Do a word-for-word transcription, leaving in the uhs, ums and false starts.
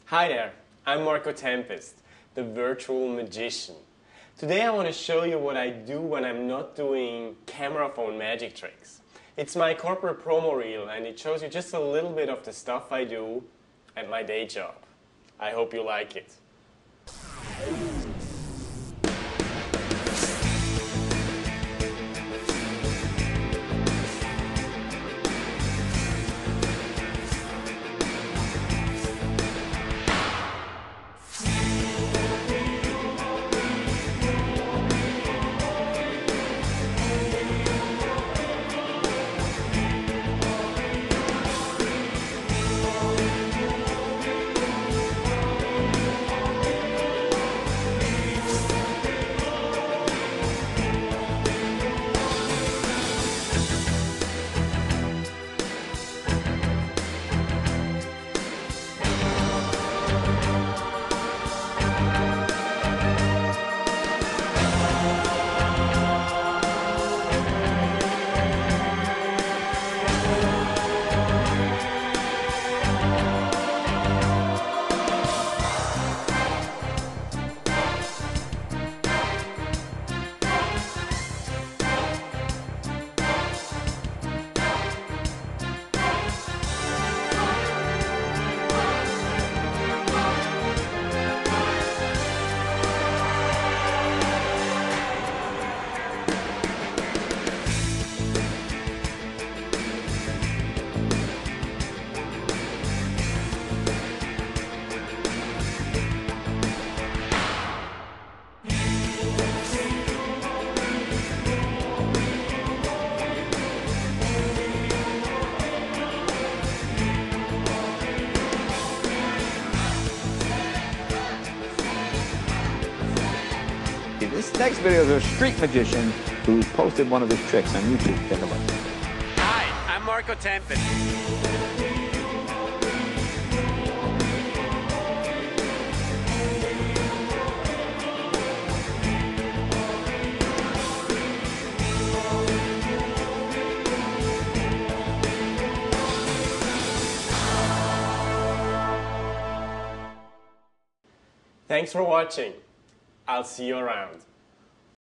Hi there, I'm Marco Tempest, the virtual magician. Today I want to show you what I do when I'm not doing camera phone magic tricks. It's my corporate promo reel and it shows you just a little bit of the stuff I do at my day job. I hope you like it. This next video is a street magician who posted one of his tricks on YouTube. Take a look. Hi, I'm Marco Tempest. Thanks for watching. I'll see you around.